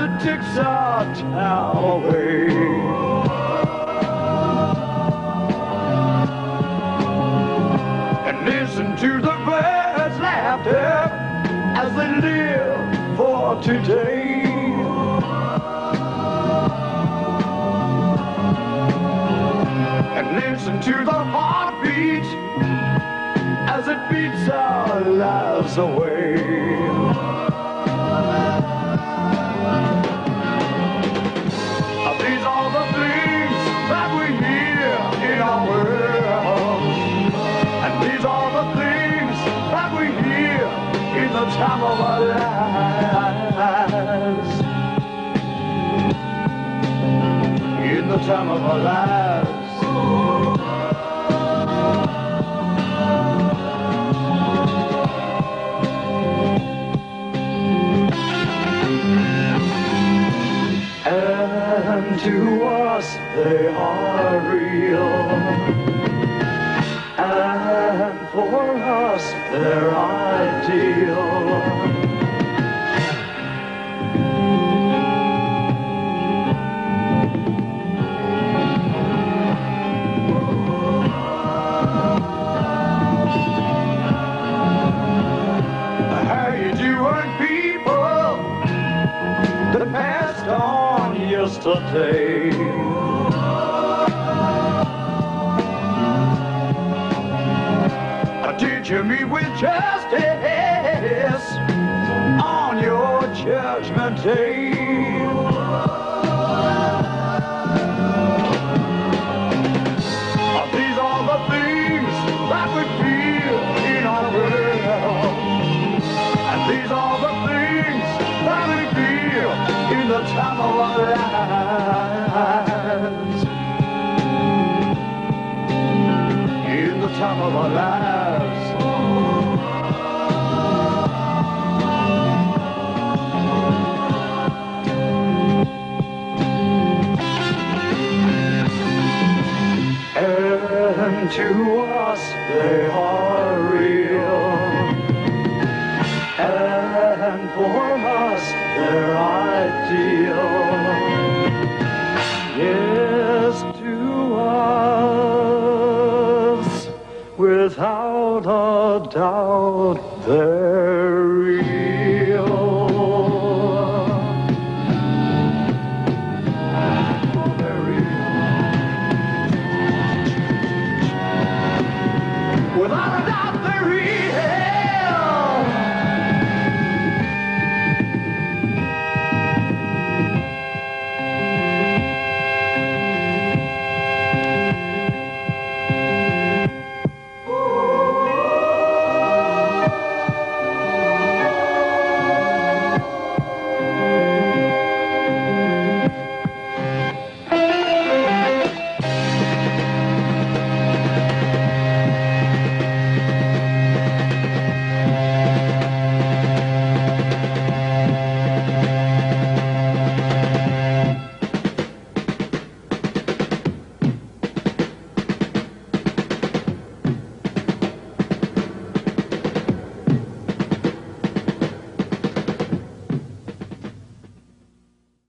it takes our time away. And listen to the birds' laughter as they live for today. And listen to the heartbeat as it beats our lives away. These are the things that we hear in our world, and these are the things that we hear in the time of our lives. In the time of our lives. And to us they are real, and for us they're ideal. How you doing, people that passed on yesterday? Did you meet with justice on your judgment day? These are the things that we feel in our world, and these are the things that we feel in the time of our lives. In the time of our lives. And to us they are real, and for us they're ideal.